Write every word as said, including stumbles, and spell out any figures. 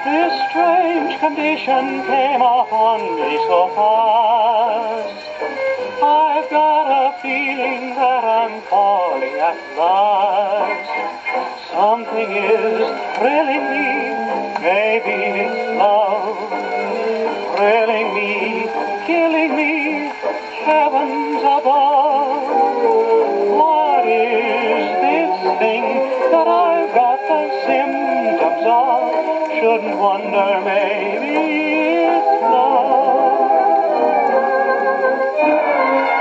This strange condition came upon me so fast. I've got a feeling that I'm falling at last. Something is thrilling me, maybe it's love. Thrilling me, killing me, heavens above. What is this thing that I've got the symptoms of? Shouldn't wonder, maybe it's love.